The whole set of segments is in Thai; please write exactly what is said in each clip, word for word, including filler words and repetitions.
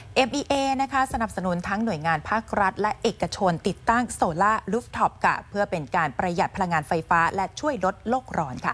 เอ็ม อี เอ นะคะสนับสนุนทั้งหน่วยงานภาครัฐและเอกชนติดตั้งโซลาร์รูฟท็อปค่ะเพื่อเป็นการประหยัดพลังงานไฟฟ้าและช่วยลดโลกร้อนค่ะ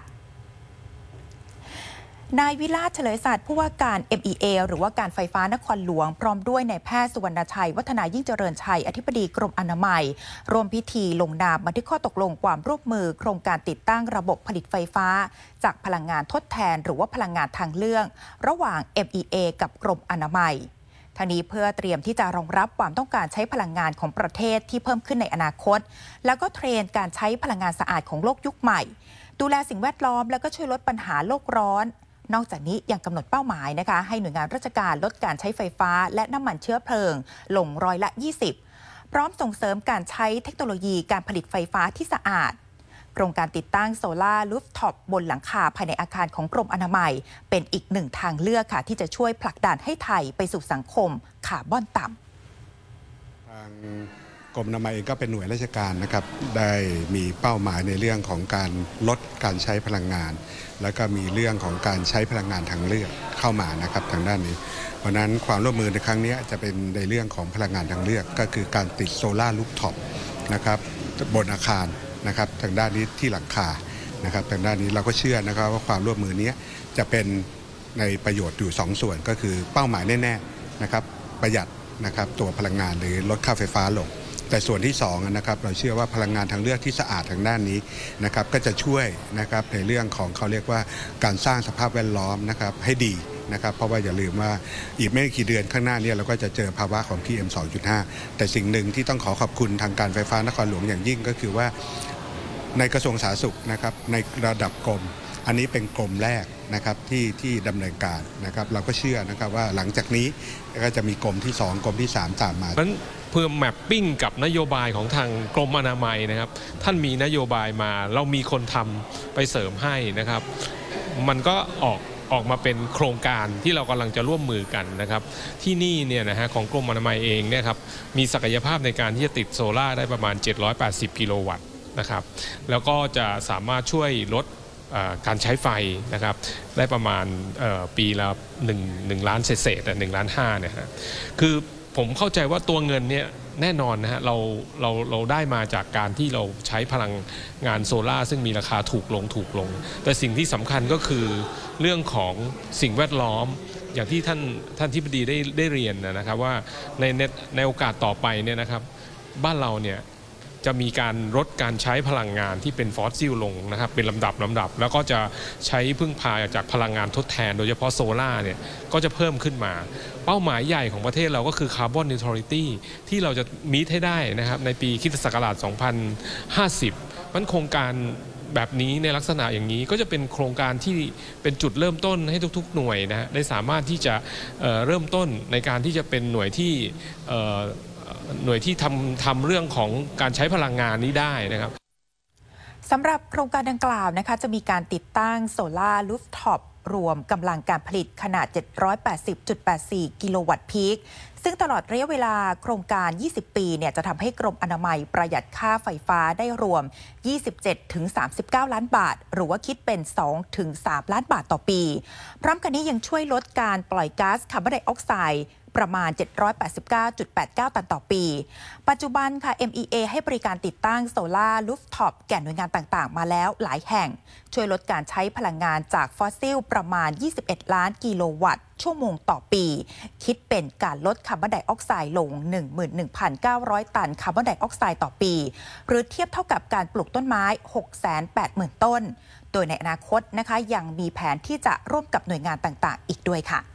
นายวิราชเฉลยศาสตร์ผู้ว่าการ เอ็ม อี เอ หรือว่าการไฟฟ้านครหลวงพร้อมด้วยนายแพทย์สุวรรณชัยวัฒนายิ่งเจริญชัยอธิบดีกรมอนามัยร่วมพิธีลงนามบันทึกข้อตกลงความร่วมมือโครงการติดตั้งระบบผลิตไฟฟ้าจากพลังงานทดแทนหรือว่าพลังงานทางเลือกระหว่าง เอ็ม อี เอ กับกรมอนามัยทางนี้เพื่อเตรียมที่จะรองรับความต้องการใช้พลังงานของประเทศที่เพิ่มขึ้นในอนาคตแล้วก็เทรนด์การใช้พลังงานสะอาดของโลกยุคใหม่ดูแลสิ่งแวดล้อมแล้วก็ช่วยลดปัญหาโลกร้อนนอกจากนี้ยังกำหนดเป้าหมายนะคะให้หน่วยงานราชการลดการใช้ไฟฟ้าและน้ำมันเชื้อเพลิงลงร้อยละยี่สิบพร้อมส่งเสริมการใช้เทคโนโลยีการผลิตไฟฟ้าที่สะอาดโครงการติดตั้งโซลาร์รูฟท็อปบนหลังคาภายในอาคารของกรมอนามัยเป็นอีกหนึ่งทางเลือกค่ะที่จะช่วยผลักดันให้ไทยไปสู่สังคมคาร์บอนต่ำทางกรมอนามัยเองก็เป็นหน่วยราชการนะครับได้มีเป้าหมายในเรื่องของการลดการใช้พลังงานแล้วก็มีเรื่องของการใช้พลังงานทางเลือกเข้ามานะครับทางด้านนี้เพราะนั้นความร่วมมือในครั้งนี้จะเป็นในเรื่องของพลังงานทางเลือกก็คือการติดโซลาร์รูฟท็อปนะครับบนอาคารนะครับทางด้านนี้ที่หลังคานะครับทางด้านนี้เราก็เชื่อนะครับว่าความร่วมมือนี้จะเป็นในประโยชน์อยู่สองส่วนก็คือเป้าหมายแน่ๆนะครับประหยัดนะครับตัวพลังงานหรือลดค่าไฟฟ้าลงแต่ส่วนที่สองนะครับเราเชื่อว่าพลังงานทางเลือกที่สะอาดทางด้านนี้นะครับก็จะช่วยนะครับในเรื่องของเขาเรียกว่าการสร้างสภาพแวดล้อมนะครับให้ดีนะครับเพราะว่าอย่าลืมว่าอีกไม่กี่เดือนข้างหน้านี้เราก็จะเจอภาวะของ พี เอ็ม สองจุดห้า แต่สิ่งหนึ่งที่ต้องขอขอบคุณทางการไฟฟ้านครหลวงอย่างยิ่งก็คือว่าในกระทรวงสาธารณสุขนะครับในระดับกรมอันนี้เป็นกรมแรกนะครับที่ที่ดำเนินการนะครับเราก็เชื่อนะครับว่าหลังจากนี้ก็จะมีกรมที่สองกรมที่สามตามมาเพื่อแมปปิ้งกับนโยบายของทางกรมอนามัยนะครับท่านมีนโยบายมาเรามีคนทำไปเสริมให้นะครับมันก็ออกออกมาเป็นโครงการที่เรากำลังจะร่วมมือกันนะครับที่นี่เนี่ยนะฮะของกรมอนามัยเองเนี่ยครับมีศักยภาพในการที่จะติดโซล่าได้ประมาณเจ็ดร้อยแปดสิบกิโลวัตต์นะครับแล้วก็จะสามารถช่วยลดการใช้ไฟนะครับได้ประมาณปีละหนึ่ง หนึ่งล้านเศษๆหนึ่งล้านห้าเนี่ยฮะคือผมเข้าใจว่าตัวเงินเนี่ยแน่นอนนะฮะเราเราเราได้มาจากการที่เราใช้พลังงานโซล่าซึ่งมีราคาถูกลงถูกลงแต่สิ่งที่สำคัญก็คือเรื่องของสิ่งแวดล้อมอย่างที่ท่านท่านทิบดีได้ได้เรียนนะครับว่าในในโอกาสต่อไปเนี่ยนะครับบ้านเราเนี่ยจะมีการลดการใช้พลังงานที่เป็นฟอสซิลลงนะครับเป็นลำดับลำดับแล้วก็จะใช้พึ่งพาจากพลังงานทดแทนโดยเฉพาะโซล่าเนี่ยก็จะเพิ่มขึ้นมาเป้าหมายใหญ่ของประเทศเราก็คือคาร์บอนนิวทรัลิตี้ที่เราจะมีให้ได้นะครับในปีคริสตศักราชสองพันห้าสิบมันโครงการแบบนี้ในลักษณะอย่างนี้ก็จะเป็นโครงการที่เป็นจุดเริ่มต้นให้ทุกๆหน่วยนะได้สามารถที่จะเอ่อเริ่มต้นในการที่จะเป็นหน่วยที่เอ่อหน่วยที่ทำทำเรื่องของการใช้พลังงานนี้ได้นะครับสำหรับโครงการดังกล่าวนะคะจะมีการติดตั้งโซลาร์รูฟท็อปรวมกำลังการผลิตขนาด เจ็ดร้อยแปดสิบจุดแปดสี่ กิโลวัตต์พีคซึ่งตลอดระยะเวลาโครงการยี่สิบปีเนี่ยจะทำให้กรมอนามัยประหยัดค่าไฟฟ้าได้รวม ยี่สิบเจ็ดถึงสามสิบเก้า ล้านบาทหรือว่าคิดเป็น สองถึงสาม ล้านบาทต่อปีพร้อมกันนี้ยังช่วยลดการปล่อยก๊าซคาร์บอนไดออกไซด์ประมาณ เจ็ดร้อยแปดสิบเก้าจุดแปดเก้า ตันต่อปี ปัจจุบันค่ะ เอ็ม อี เอ ให้บริการติดตั้งโซลาร์รูฟท็อปแก่หน่วยงานต่างๆมาแล้วหลายแห่งช่วยลดการใช้พลังงานจากฟอสซิลประมาณ ยี่สิบเอ็ด ล้านกิโลวัตต์ชั่วโมงต่อปีคิดเป็นการลดคาร์บอนไดออกไซด์ลง หนึ่งหมื่นหนึ่งพันเก้าร้อย ตันคาร์บอนไดออกไซด์ต่อปีหรือเทียบเท่ากับการปลูกต้นไม้ หกแสนแปดหมื่น ต้นโดยในอนาคตนะคะยังมีแผนที่จะร่วมกับหน่วยงานต่างๆอีกด้วยค่ะ